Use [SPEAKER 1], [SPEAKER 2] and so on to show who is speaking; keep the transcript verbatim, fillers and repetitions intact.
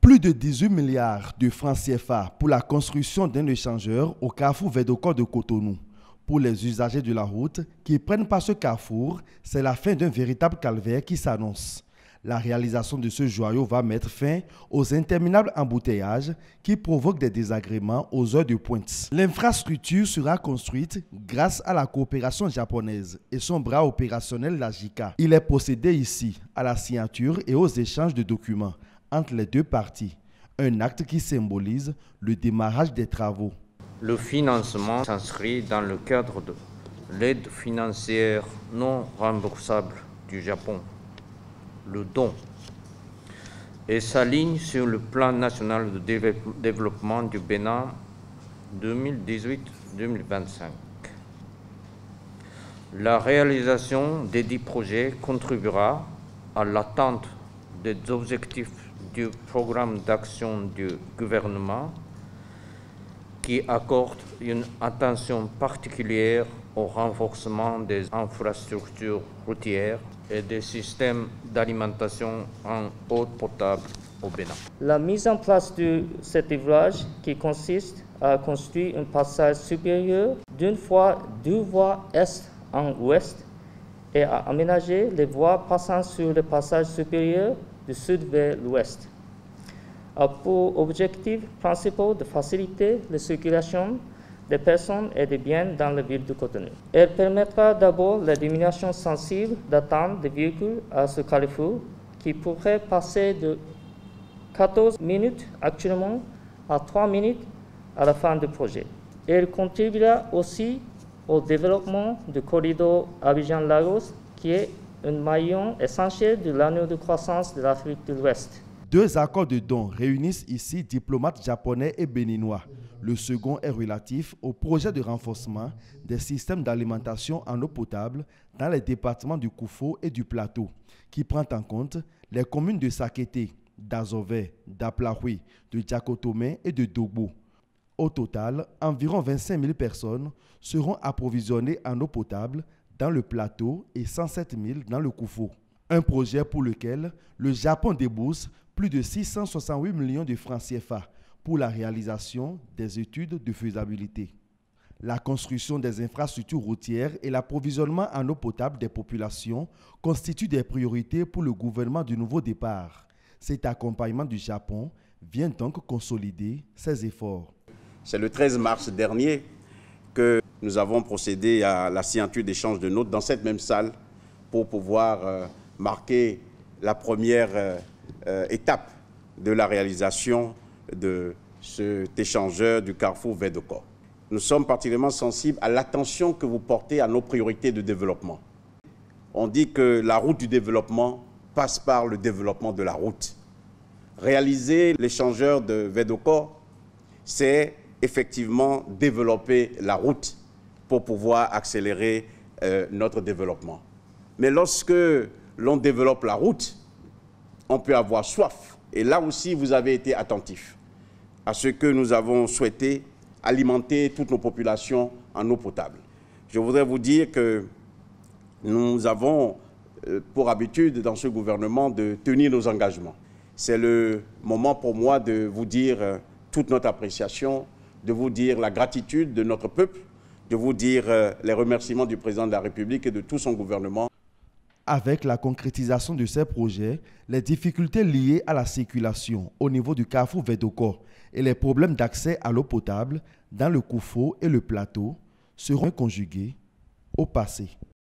[SPEAKER 1] Plus de dix-huit milliards de francs C F A pour la construction d'un échangeur au carrefour Védocor de Cotonou. Pour les usagers de la route qui prennent par ce carrefour, c'est la fin d'un véritable calvaire qui s'annonce. La réalisation de ce joyau va mettre fin aux interminables embouteillages qui provoquent des désagréments aux heures de pointe. L'infrastructure sera construite grâce à la coopération japonaise et son bras opérationnel, la J I C A. Il est procédé ici à la signature et aux échanges de documents entre les deux parties, un acte qui symbolise le démarrage des travaux.
[SPEAKER 2] Le financement s'inscrit dans le cadre de l'aide financière non remboursable du Japon, le don, et s'aligne sur le plan national de développement du Bénin deux mille dix-huit deux mille vingt-cinq. La réalisation des dix projets contribuera à l'atteinte des objectifs du programme d'action du gouvernement qui accorde une attention particulière au renforcement des infrastructures routières et des systèmes d'alimentation en eau potable au Bénin.
[SPEAKER 3] La mise en place de cet ouvrage qui consiste à construire un passage supérieur d'une fois deux voies est en ouest et à aménager les voies passant sur le passage supérieur du sud vers l'ouest, a pour objectif principal de faciliter la circulation des personnes et des biens dans la ville de Cotonou. Elle permettra d'abord la diminution sensible d'attente des véhicules à ce carrefour qui pourrait passer de quatorze minutes actuellement à trois minutes à la fin du projet. Elle contribuera aussi au développement du corridor Abidjan-Lagos qui est un maillon essentiel de l'anneau de croissance de l'Afrique de l'Ouest.
[SPEAKER 1] Deux accords de dons réunissent ici diplomates japonais et béninois. Le second est relatif au projet de renforcement des systèmes d'alimentation en eau potable dans les départements du Koufo et du Plateau, qui prend en compte les communes de Sakété, d'Azové, d'Aplahoui, de Diakotomé et de Dogbo. Au total, environ vingt-cinq mille personnes seront approvisionnées en eau potable dans le Plateau et cent sept mille dans le Koufo. Un projet pour lequel le Japon débourse plus de six cent soixante-huit millions de francs C F A pour la réalisation des études de faisabilité. La construction des infrastructures routières et l'approvisionnement en eau potable des populations constituent des priorités pour le gouvernement du nouveau départ. Cet accompagnement du Japon vient donc consolider ses efforts.
[SPEAKER 4] C'est le treize mars dernier que nous avons procédé à la signature d'échanges de notes dans cette même salle pour pouvoir euh, marquer la première euh, euh, étape de la réalisation de cet échangeur du carrefour Védocor. Nous sommes particulièrement sensibles à l'attention que vous portez à nos priorités de développement. On dit que la route du développement passe par le développement de la route. Réaliser l'échangeur de Védocor, c'est effectivement développer la route pour pouvoir accélérer euh, notre développement. Mais lorsque l'on développe la route, on peut avoir soif. Et là aussi, vous avez été attentif à ce que nous avons souhaité alimenter toutes nos populations en eau potable. Je voudrais vous dire que nous avons euh, pour habitude dans ce gouvernement de tenir nos engagements. C'est le moment pour moi de vous dire euh, toute notre appréciation, de vous dire la gratitude de notre peuple, de vous dire euh, les remerciements du président de la République et de tout son gouvernement.
[SPEAKER 1] Avec la concrétisation de ces projets, les difficultés liées à la circulation au niveau du carrefour Védocor et les problèmes d'accès à l'eau potable dans le Koufo et le Plateau seront conjugués au passé.